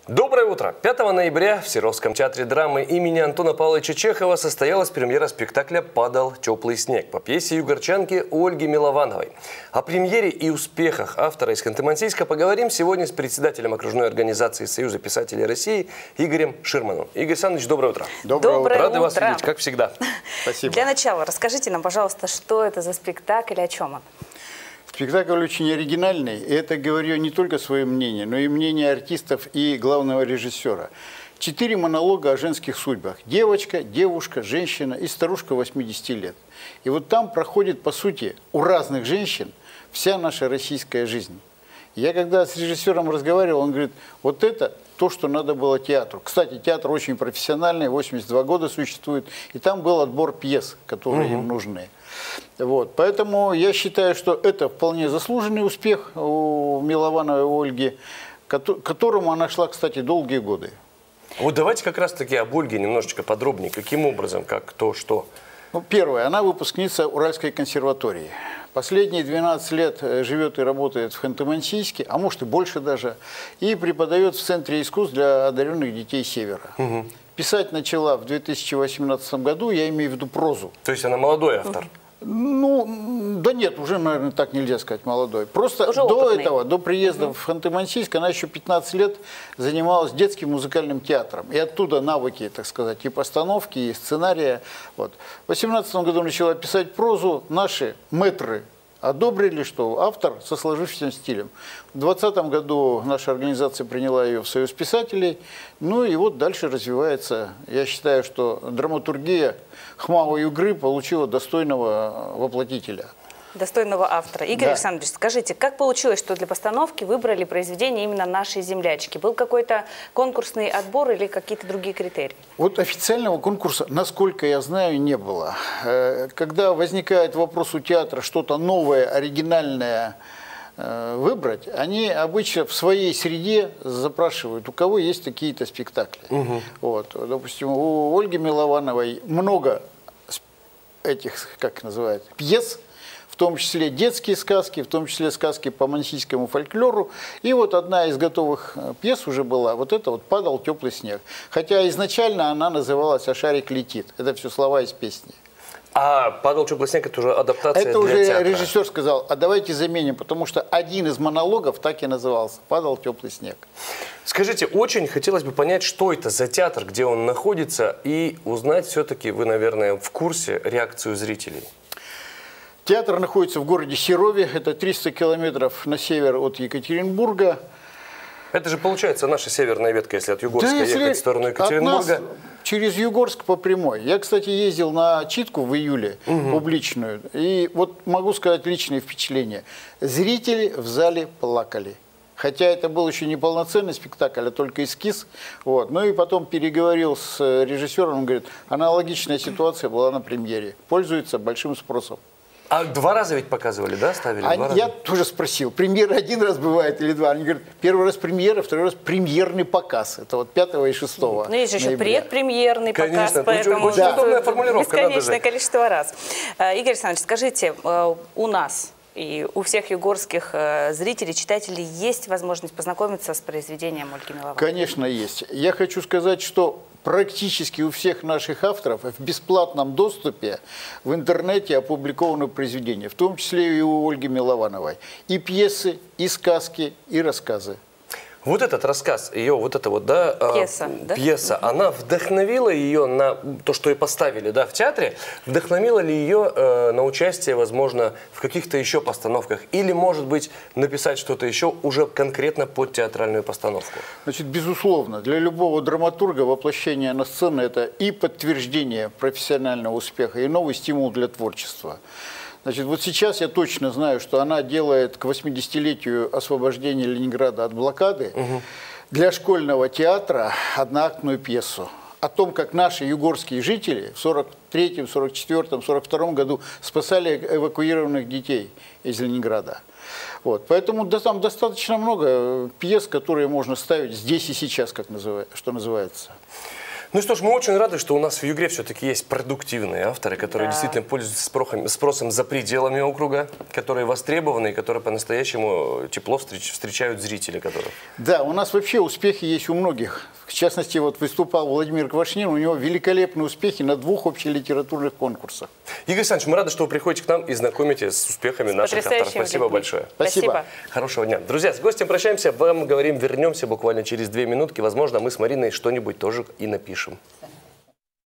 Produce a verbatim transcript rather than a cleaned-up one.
Доброе утро! пятого ноября в Серовском театре драмы имени Антона Павловича Чехова состоялась премьера спектакля «Падал теплый снег» по пьесе югорчанки Ольги Миловановой. О премьере и успехах автора из Ханты-Мансийска поговорим сегодня с председателем окружной организации Союза писателей России Игорем Ширманом. Игорь Александрович, доброе утро! Доброе, доброе утро! Рады вас видеть, как всегда. Спасибо. Для начала расскажите нам, пожалуйста, что это за спектакль и о чем он? Спектакль очень оригинальный, и это говорю не только свое мнение, но и мнение артистов и главного режиссера. Четыре монолога о женских судьбах. Девочка, девушка, женщина и старушка восьмидесяти лет. И вот там проходит, по сути, у разных женщин вся наша российская жизнь. Я когда с режиссером разговаривал, он говорит, вот это то, что надо было театру. Кстати, театр очень профессиональный, восемьдесят два года существует, и там был отбор пьес, которые угу. им нужны. Вот. Поэтому я считаю, что это вполне заслуженный успех у Миловановой Ольги, которому она шла, кстати, долгие годы. Вот давайте как раз-таки об Ольге немножечко подробнее. Каким образом, как, кто, что? Ну, первое, она выпускница Уральской консерватории. Последние двенадцать лет живет и работает в Ханты-Мансийске, а может и больше даже, и преподает в Центре искусств для одаренных детей Севера. Угу. Писать начала в две тысячи восемнадцатом году, я имею в виду прозу. То есть она молодой автор? Ну, да нет, уже, наверное, так нельзя сказать молодой. Просто уже до опытный. этого, до приезда угу. в Ханты-Мансийск, она еще пятнадцать лет занималась детским музыкальным театром. И оттуда навыки, так сказать, и постановки, и сценария. Вот. В две тысячи восемнадцатом году начала писать прозу. Наши мэтры одобрили, что автор со сложившимся стилем. В двадцатом году наша организация приняла ее в Союз писателей. Ну и вот дальше развивается. Я считаю, что драматургия Хмао Югры получила достойного воплотителя. Достойного автора. Игорь Да. Александрович, скажите, как получилось, что для постановки выбрали произведение именно «Нашей землячки»? Был какой-то конкурсный отбор или какие-то другие критерии? Вот официального конкурса, насколько я знаю, не было. Когда возникает вопрос у театра что-то новое, оригинальное выбрать, они обычно в своей среде запрашивают, у кого есть какие-то спектакли. Угу. Вот. Допустим, у Ольги Миловановой много этих, как называют, пьес, в том числе детские сказки, в том числе сказки по мансийскому фольклору. И вот одна из готовых пьес уже была, вот это вот «Падал теплый снег». Хотя изначально она называлась «А шарик летит». Это все слова из песни. А «Падал теплый снег» – это уже адаптация это для уже театра. Режиссер сказал, а давайте заменим, потому что один из монологов так и назывался «Падал теплый снег». Скажите, очень хотелось бы понять, что это за театр, где он находится, и узнать все-таки, вы, наверное, в курсе, реакцию зрителей. Театр находится в городе Серове, это триста километров на север от Екатеринбурга. Это же получается наша северная ветка, если от Югорска да, если ехать в сторону Екатеринбурга. От нас через Югорск по прямой. Я, кстати, ездил на читку в июле, угу. публичную, и вот могу сказать личные впечатления. Зрители в зале плакали. Хотя это был еще не полноценный спектакль, а только эскиз. Вот. Ну и потом переговорил с режиссером, он говорит, аналогичная ситуация была на премьере. Пользуется большим спросом. А два раза ведь показывали, да, ставили? А два я раза? тоже спросил, премьера один раз бывает или два? Они говорят, первый раз премьера, второй раз премьерный показ. Это вот пятого и шестого Ну, есть же еще ноября. предпремьерный Конечно, показ, поэтому очень да. удобная формулировка. бесконечное количество раз. Игорь Александрович, скажите, у нас и у всех югорских зрителей, читателей есть возможность познакомиться с произведением Ольги Миловановой? Конечно, есть. Я хочу сказать, что практически у всех наших авторов в бесплатном доступе в интернете опубликованы произведения, в том числе и у Ольги Миловановой. И пьесы, и сказки, и рассказы. Вот этот рассказ, ее вот эта вот, да, пьеса, э, да? пьеса, она вдохновила ее на то, что и поставили, да, в театре, вдохновила ли ее э, на участие, возможно, в каких-то еще постановках, или, может быть, написать что-то еще уже конкретно под театральную постановку? Значит, безусловно, для любого драматурга воплощение на сцену – это и подтверждение профессионального успеха, и новый стимул для творчества. Значит, вот сейчас я точно знаю, что она делает к восьмидесятилетию освобождения Ленинграда от блокады угу. для школьного театра одноактную пьесу о том, как наши югорские жители в сорок третьем, сорок четвёртом, сорок втором году спасали эвакуированных детей из Ленинграда. Вот. Поэтому да, там достаточно много пьес, которые можно ставить здесь и сейчас, как называется, что называется. Ну что ж, мы очень рады, что у нас в Югре все-таки есть продуктивные авторы, которые Да. действительно пользуются спрохом- спросом за пределами округа, которые востребованы и которые по-настоящему тепло встреч- встречают зрители. Которые... Да, у нас вообще успехи есть у многих. В частности, вот выступал Владимир Квашнин, у него великолепные успехи на двух общелитературных конкурсах. Игорь Александрович, мы рады, что вы приходите к нам и знакомитесь с успехами С наших авторов. потрясающими Спасибо людьми. большое. Спасибо. Хорошего дня. Друзья, с гостем прощаемся. Вам говорим, вернемся буквально через две минутки. Возможно, мы с Мариной что-нибудь тоже и напишем.